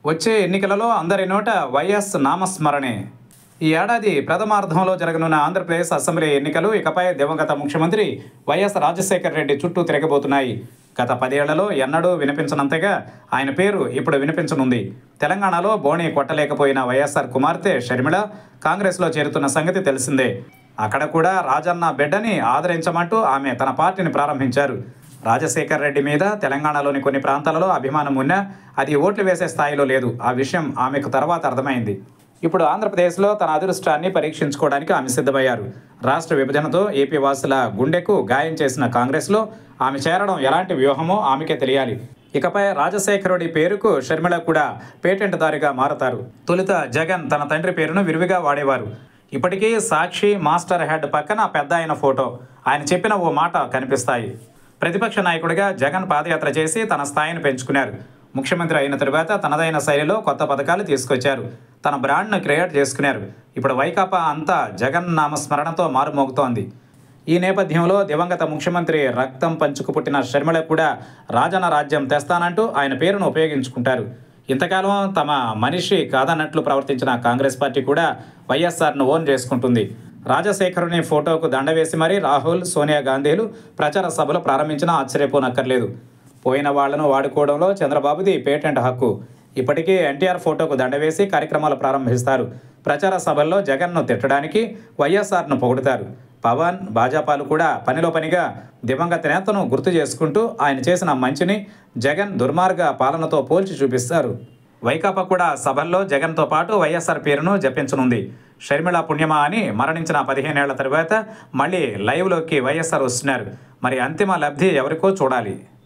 వచ్చే ఎన్నికలలో అందరి నోట వైఎస్ నామస్మరణే. ఈ ఏడాది ప్రథమార్థంలో జరగనున్న ఆంధ్రప్రదేశ్ అసెంబ్లీ ఎన్నికలు ఇకపై దివంగత ముఖ్యమంత్రి వైఎస్ రాజశేఖర రెడ్డి చుట్టూ తిరగబోతున్నాయి. గత 10 ఏళ్లలో ఎన్నడూ వినిపించనంతగా ఆయన పేరు ఇప్పుడు వినిపించనుంది. తెలంగాణలో బోణి కొట్టలేకపోయిన వైఎస్ఆర్ కుమార్తె షర్మిల కాంగ్రెస్లో చేరుతున్న సంగతి తెలిసిందే. అక్కడ కూడా రాజన్న బిడ్డని ఆదరించమంటూ ఆమె తన పార్టీని ప్రారంభించారు. రాజశేఖర్ రెడ్డి మీద తెలంగాణలోని కొన్ని ప్రాంతాలలో అభిమానం ఉన్నా అది ఓట్లు వేసే స్థాయిలో లేదు. ఆ విషయం ఆమెకు తర్వాత అర్థమైంది. ఇప్పుడు ఆంధ్రప్రదేశ్లో తన అదృష్టాన్ని పరీక్షించుకోవడానికి ఆమె సిద్ధమయ్యారు. రాష్ట్ర విభజనతో ఏపీ వాసుల గుండెకు గాయం చేసిన కాంగ్రెస్లో ఆమె చేరడం ఎలాంటి వ్యూహమో ఆమెకే తెలియాలి. ఇకపై రాజశేఖరుడి పేరుకు షర్మిల కూడా పేటెంట్దారుగా మారతారు. తొలుత జగన్ తన తండ్రి పేరును విరివిగా వాడేవారు. ఇప్పటికీ సాక్షి, మాస్టర్ హెడ్ పక్కన పెద్ద ఆయన ఫోటో, ఆయన చెప్పిన ఓ మాట కనిపిస్తాయి. ప్రతిపక్ష నాయకుడిగా జగన్ పాదయాత్ర చేసి తన స్థాయిని పెంచుకున్నారు. ముఖ్యమంత్రి అయిన తరువాత తనదైన శైలిలో కొత్త పథకాలు తీసుకొచ్చారు. తన బ్రాండ్ను క్రియేట్ చేసుకున్నారు. ఇప్పుడు వైకాపా అంతా జగన్ నామస్మరణతో మారుమోగుతోంది. ఈ నేపథ్యంలో దివంగత ముఖ్యమంత్రి రక్తం పంచుకు పుట్టిన షర్మిల కూడా రాజన్న రాజ్యం తెస్తానంటూ ఆయన పేరును ఉపయోగించుకుంటారు. ఇంతకాలం తమ మనిషి కాదన్నట్లు ప్రవర్తించిన కాంగ్రెస్ పార్టీ కూడా వైఎస్ఆర్ను ఓన్ చేసుకుంటుంది. రాజశేఖరుని ఫోటోకు దండ వేసి మరీ రాహుల్, సోనియా గాంధీలు ప్రచార సభలు ప్రారంభించినా ఆశ్చర్యపోనక్కర్లేదు. పోయిన వాళ్లను వాడుకోవడంలో చంద్రబాబుది పేటెంట్ హక్కు. ఇప్పటికీ ఎన్టీఆర్ ఫోటోకు దండ వేసి కార్యక్రమాలు ప్రారంభిస్తారు. ప్రచార సభల్లో జగన్ను తిట్టడానికి వైఎస్ఆర్ను పొగుడుతారు. పవన్, భాజపాలు కూడా పనిలో పనిగా దివంగత నేతను గుర్తు చేసుకుంటూ ఆయన చేసిన మంచిని జగన్ దుర్మార్గ పాలనతో పోల్చి చూపిస్తారు. వైకాపా కూడా సభల్లో జగన్తో పాటు వైఎస్ఆర్ పేరును జపించనుంది. షర్మిల పుణ్యమా అని మరణించిన 15 ఏళ్ల తరువాత మళ్ళీ లైవ్లోకి వైఎస్ఆర్ వస్తున్నారు. మరి అంతిమ లబ్ధి ఎవరికో చూడాలి.